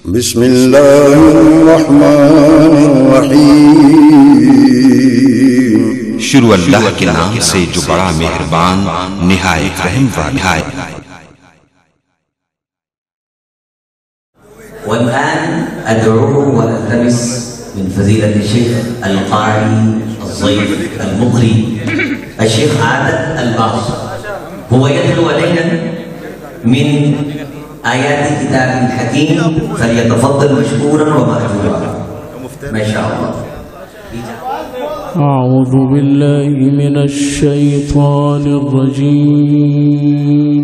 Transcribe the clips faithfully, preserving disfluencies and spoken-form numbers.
بسم الله الرحمن الرحيم। शुरू अल्लाह के नाम से जो बड़ा मेहरबान निहायत रहम वाला है। والآن أدعوه وألتمس من فضيلة الشيخ القارئ الضيف المقري الشيخ عادل الباص هو يتلو علينا من آيات كتاب الحكيم، فليتفضل مشكورا ومأجورا ما شاء الله. أعوذ بالله من الشيطان الرجيم.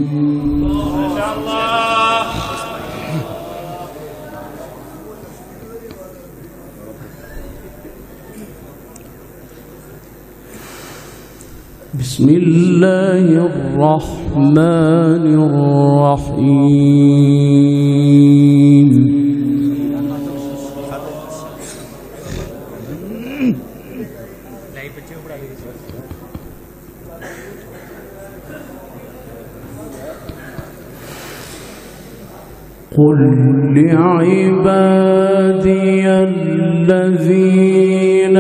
بسم الله الرحمن الرحيم. قل لعبادي الذين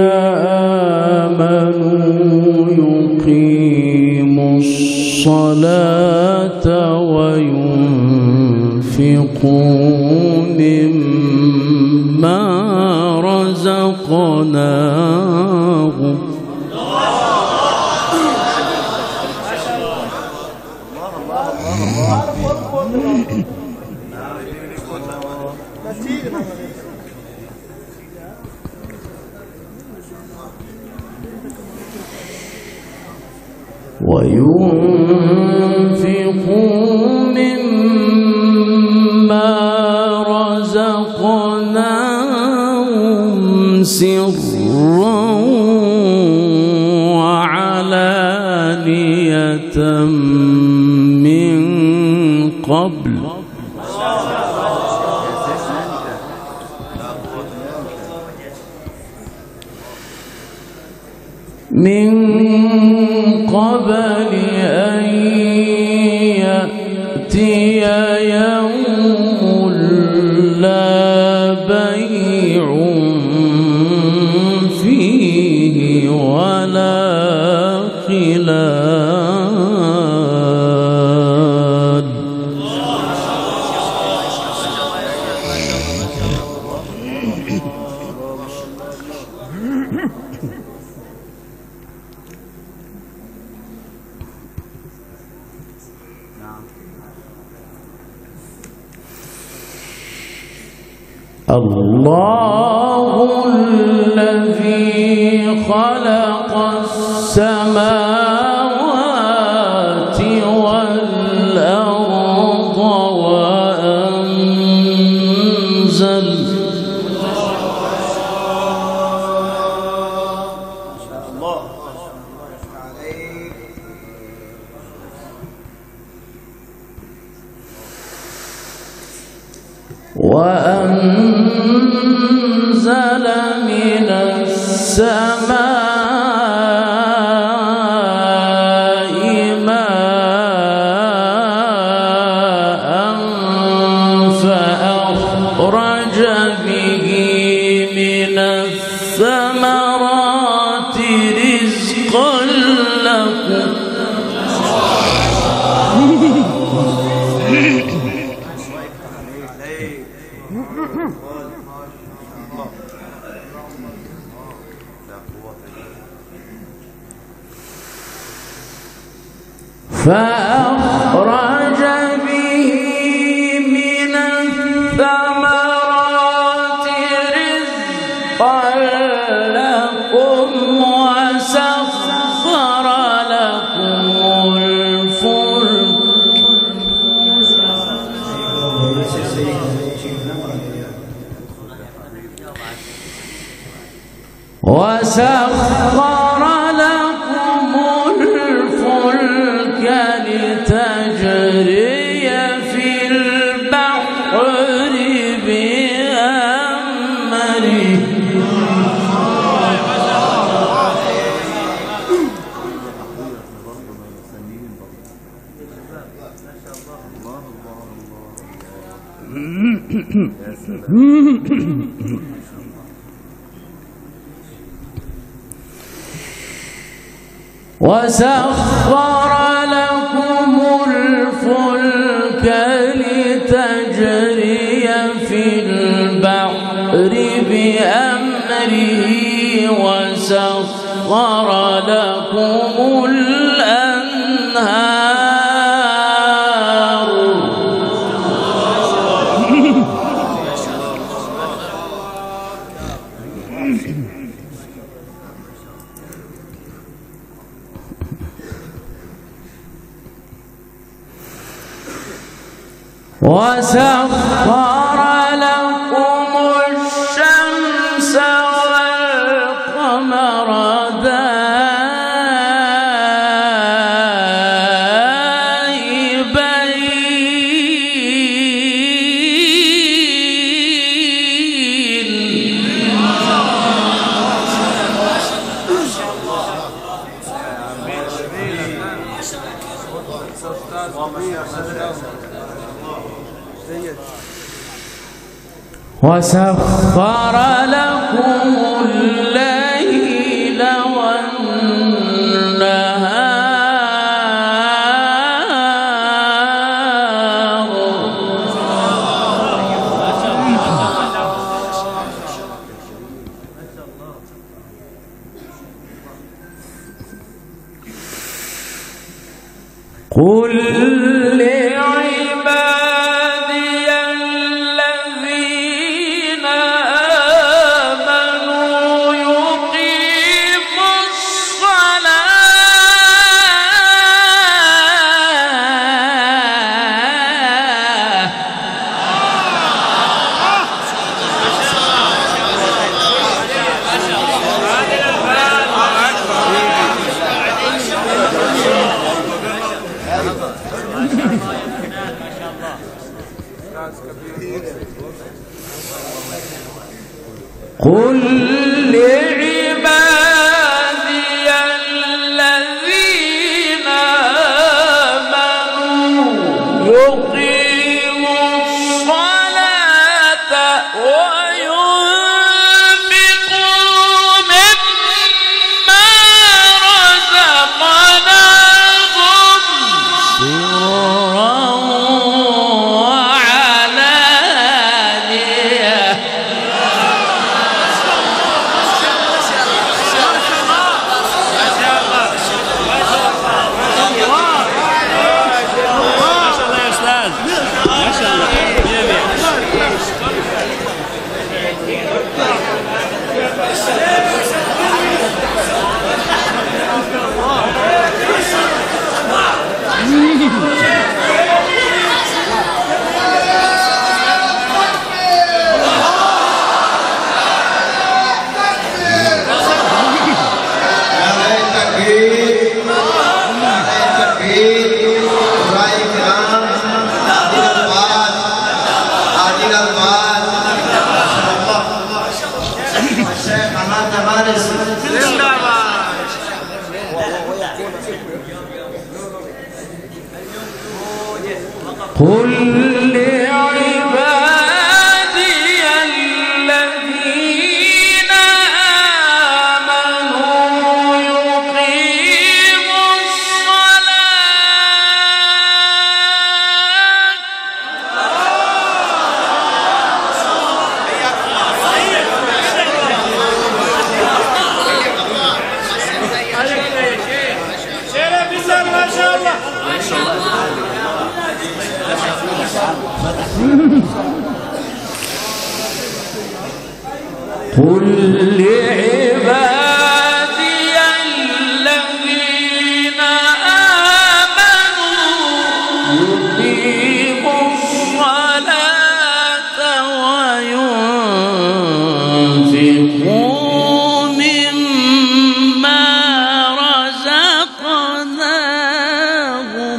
آمنوا يقيموا الصلاة وينفقوا مما رزقناهم وينفقوا مما رزقناهم سرا وعلانية من قبل من قبل أن يأتي يوم لا بيع فيه ولا خلال. الله الذي خلق السماوات والأرض وأنزل وأنزل من السماء ماء فأخرج به من الثمرات رزقا لكم فأخرج به من الثمرات رزقا لكم وسخر لكم الفلك وسخر لكم الفلك لتجري في البحر بأمره وسخر لكم الفلك لتجري في البحر بأمره وسخر لكم الأنهار وسخر لكم الشمس والقمر وسخر لكم الليل والنهار قل لعبادي الذين آمنوا يقيموا قل لعبادي الذين آمنوا يقيموا الصلاة وينفقوا مما رزقناهم سرا وعلانية قل لعبادي الذين آمنوا يقيموا قل لعبادي الذين آمنوا يقيموا الصلاة وينفقوا مما رزقناهم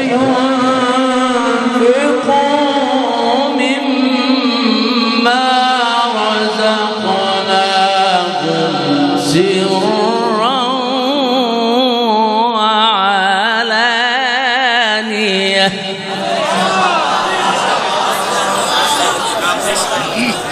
وينفقوا مما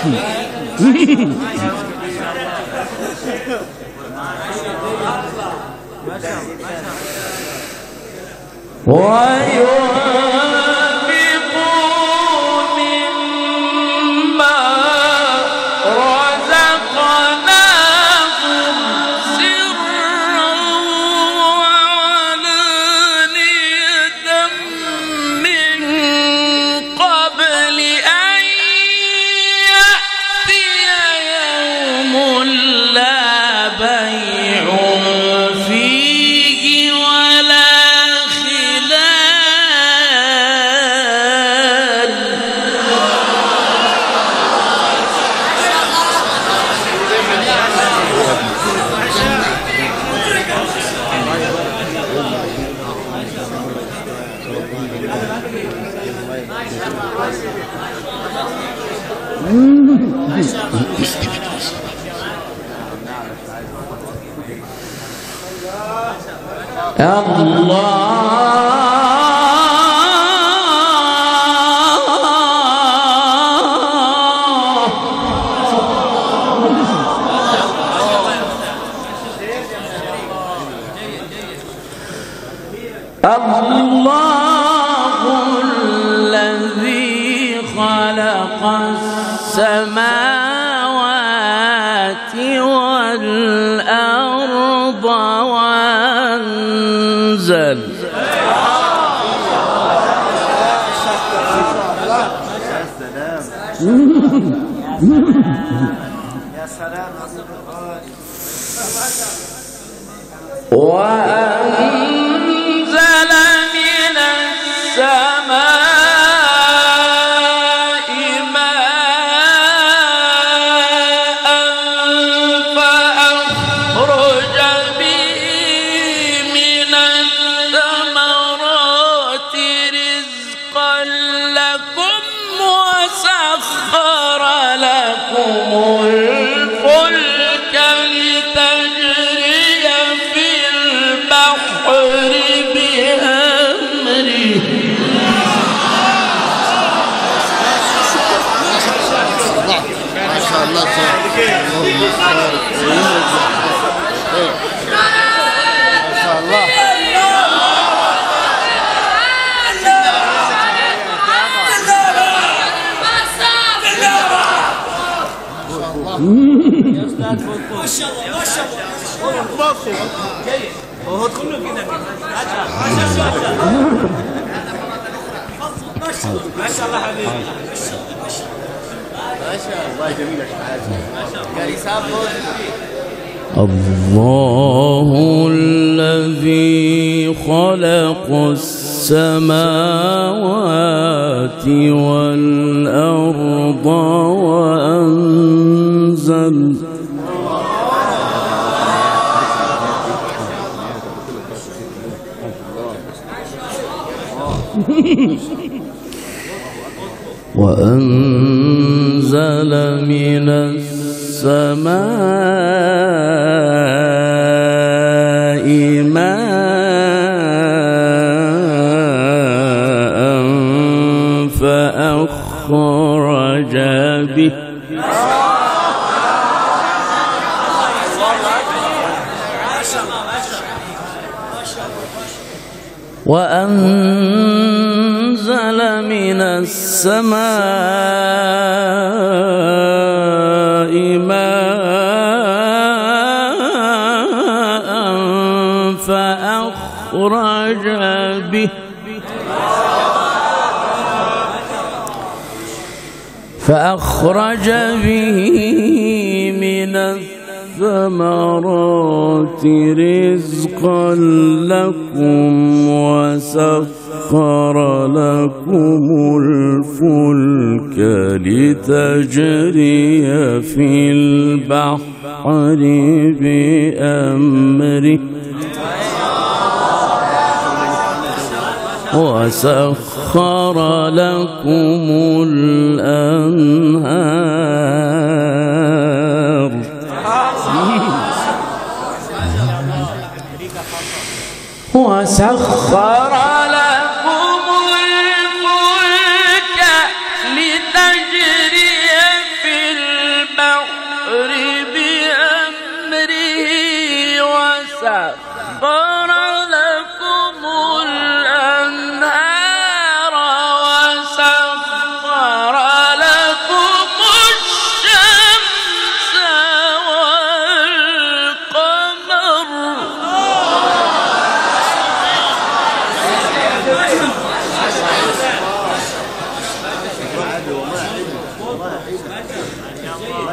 السماوات والأرض وأنزل وأنزل من السماء ما شاء الله ما شاء الله جيد وهو كله كده ما شاء الله ما شاء الله ما شاء الله حبيبي ما شاء الله ما شاء الله جميل ما شاء الله قال يساب الله الذي خلق السماوات والأرض وأنزل وأنزل من السماء ماء فأخرج به وأنزل من السماء ماء فأخرج به فأخرج به من الثمرات رزقا لكم وسخر لكم الفلك لتجري في البحر بأمره وسخر لكم الأنهار وسخر لكم الفلك لتجري في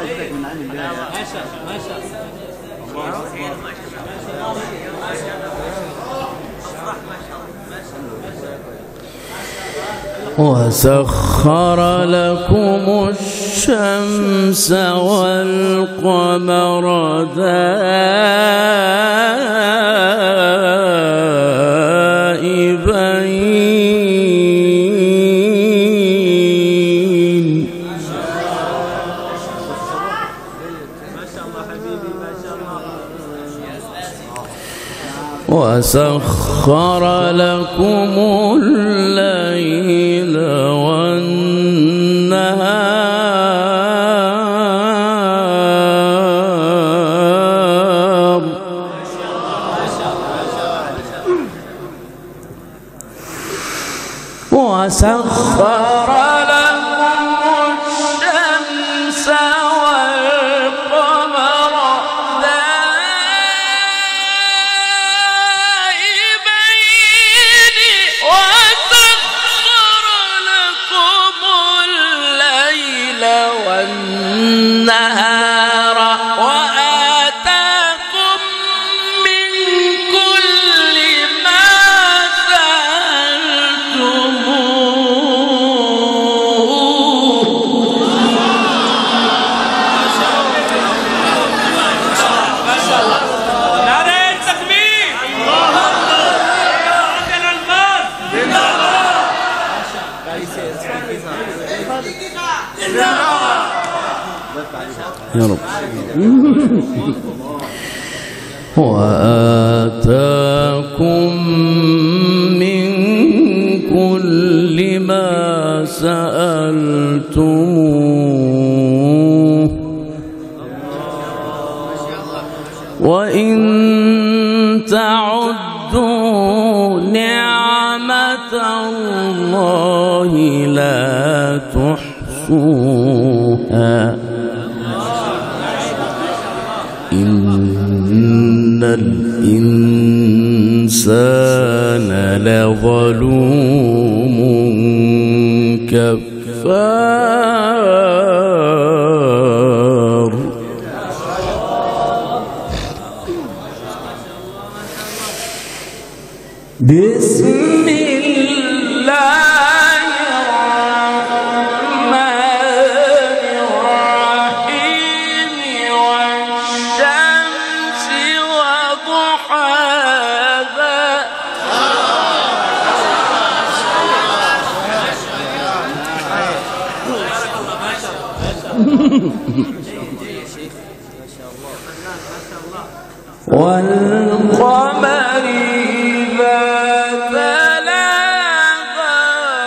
وسخر لكم الشمس والقمر دائبين وسخر لكم الليل والنهار وسخر لكم الشمس والقمر دائبين وسخر لكم الليل والنهار وآتاكم من كل ما يا رب وآتاكم من كل ما سألتموه وإن تعدوا نعمة الله لا تحصوها إن الإنسان لظلوم كفار بسم الله الرحمن الرحيم والشمس وضحاها والقمر إذا تلاها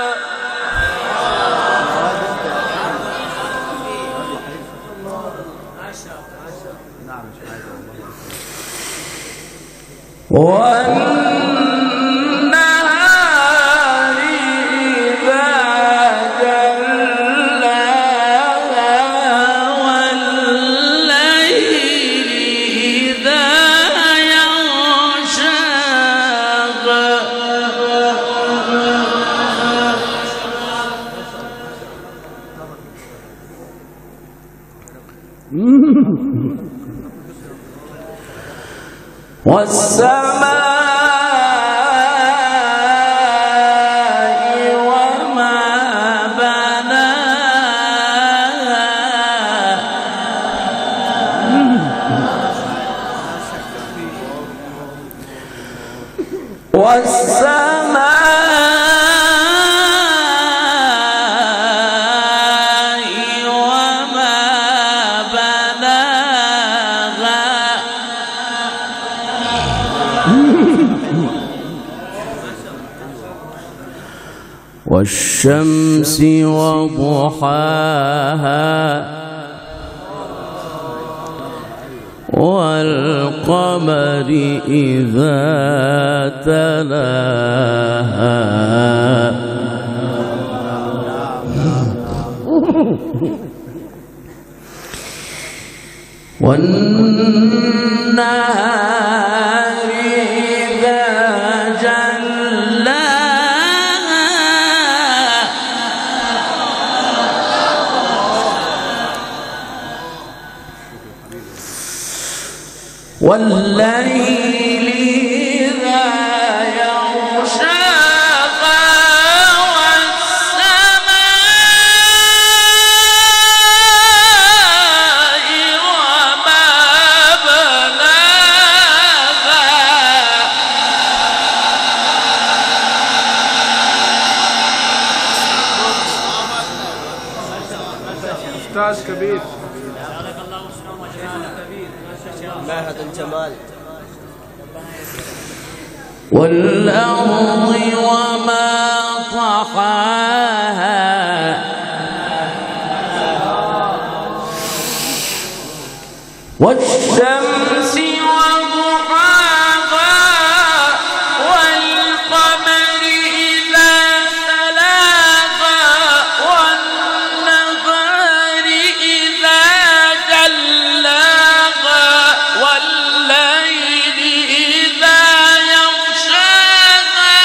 والنهار إذا جلاها والليل إذا يغشاها والسماء وما بناها والسماء وما بناها والشمس وضحاها والقمر إذا تلاها والنهار إذا جلاها والليل إذا يغشاها والسماء وما بناها أستاذ كبير معهد الجمال. والأرض وما طحاها والشمس وضحاها والقمر إذا تلاها والنهار إذا جلاها والليل إذا يغشاها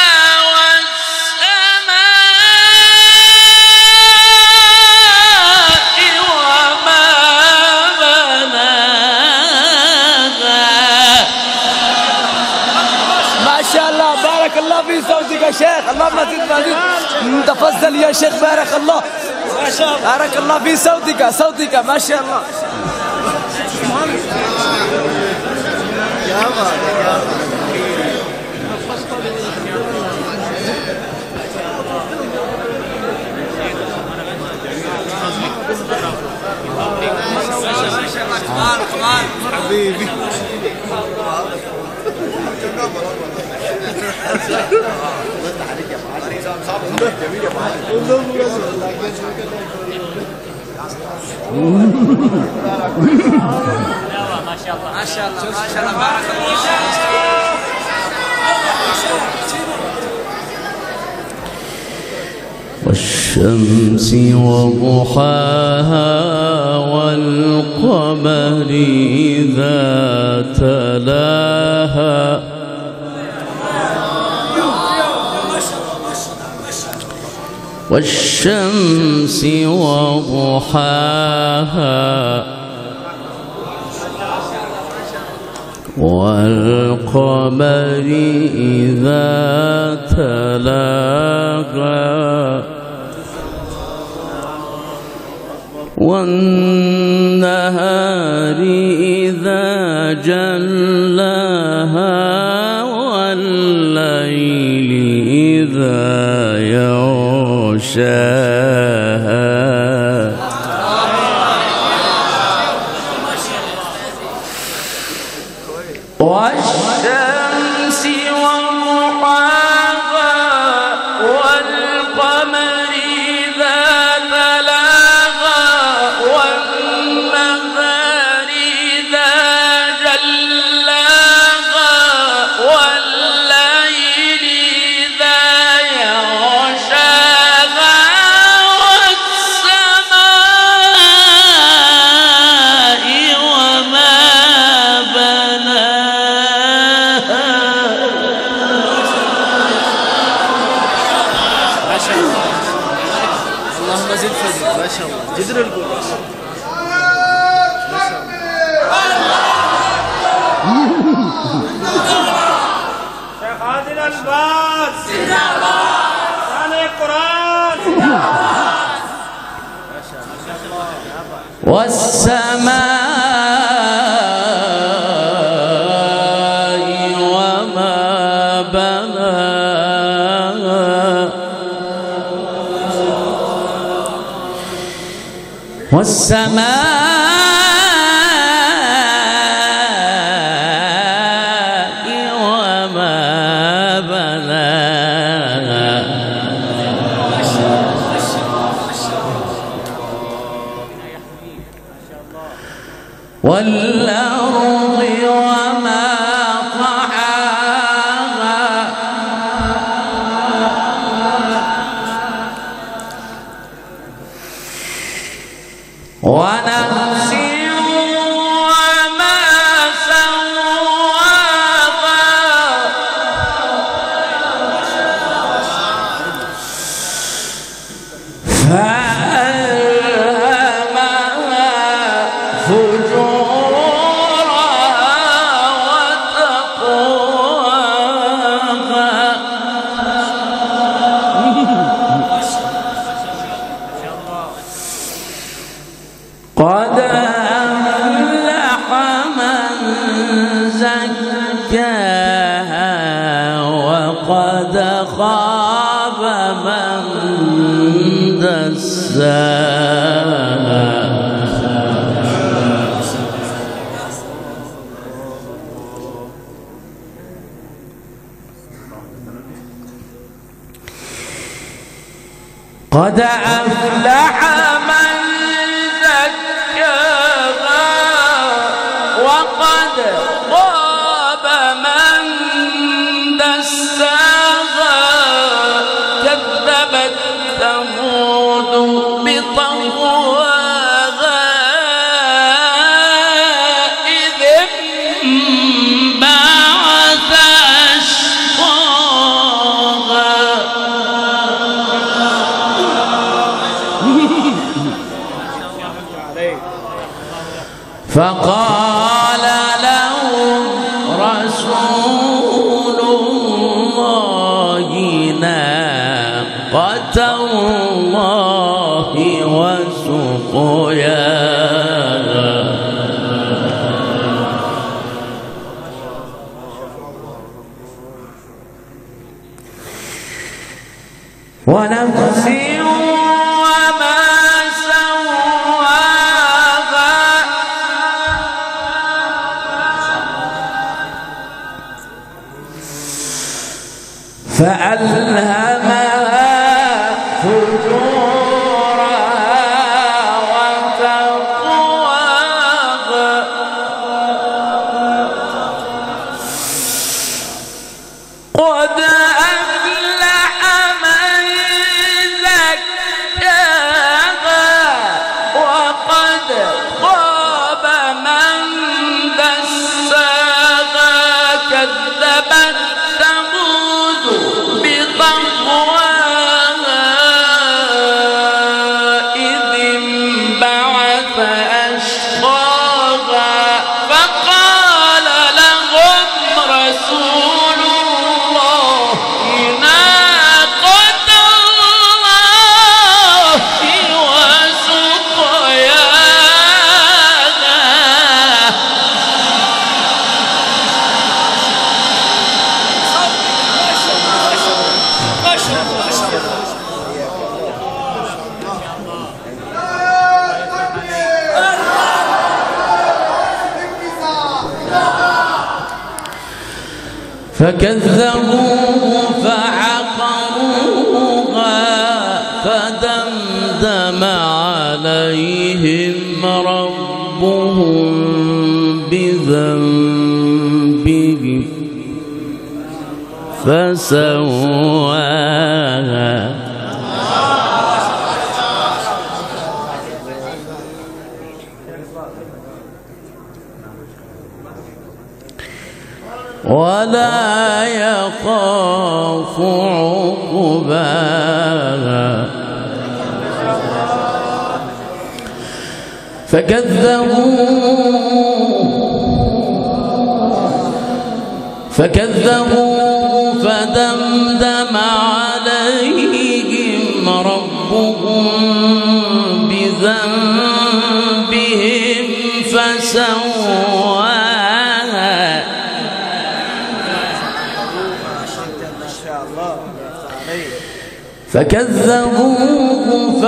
والسماء وما بناها. ما شاء الله، بارك الله في صوتك يا شيخ. اللهم زد مزيد. تفضل يا شيخ، بارك الله. ما شاء الله، بارك الله في صوتك صوتك ما شاء الله. حبيبي ما شاء الله ما شاء الله ما شاء الله، بارك الله. والشمس وضحاها والقمر إذا تلاها والشمس وضحاها والقمر إذا تلاها والنهار إذا جلاها والليل إذا يغشاها والشمس وضحاها والقمر إذا تلاها والنهار إذا جلاها والليل إذا يغشاها والسماء وما بناها. ما شاء الله، اللهم زد فزد. ما شاء الله، جدر القول. شيخ عادل الباز ثاني القرآن. والسماء وما بناها والسماء وما بناها والأرض وما طحاها ونفس وما سواها فألهمها فجورها دساها قد أفلح من زكاها وقد خاب من دساها كذبت ثمود بطغواها إذ انبعث أشقاها فقال لهم رسول الله ناقة الله وسقياها ونفس وما سواها فألهمها فجورها وتقواها قد أفلح من زكاها وقد خاب من دساها كذبت ثمود بطغواها إذ انبعث أشقاها فقال لهم رسول الله ناقة الله وسقياها فكذبوه فعقروها فدمدم عليهم ربهم بذنبهم فسواها ولا يخاف عقباها فكذبوه فكذبوا فدمدم عليهم ربهم بذنبهم فسواها فكذبوه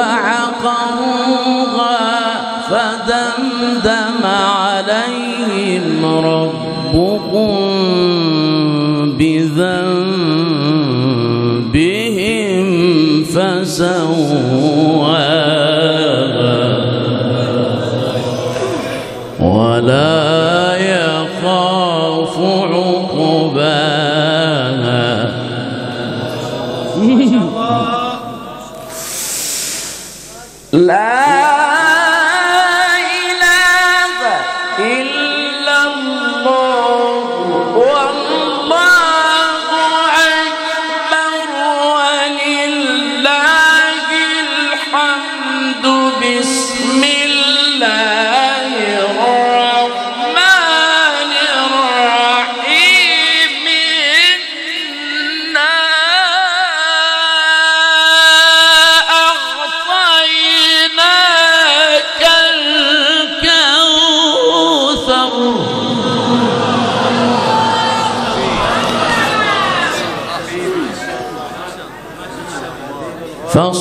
فعقروها فدمدم عليهم ربهم بذنبهم فسواها ولا يخاف عقباها لا إله إلا الله والله أكبر ولله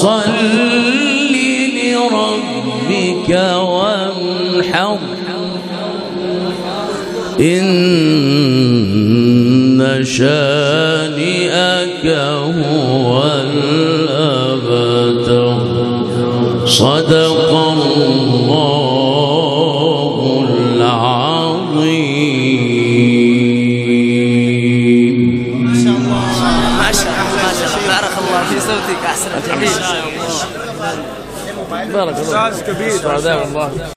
فصل لربك وانحر إن شانئك هو الأبتر صدق الله العظيم. ما شاء الله ما شاء الله ما شاء الله بارك الله في صوتك أحسن الجميل. بارك الله. أستاذ كبير.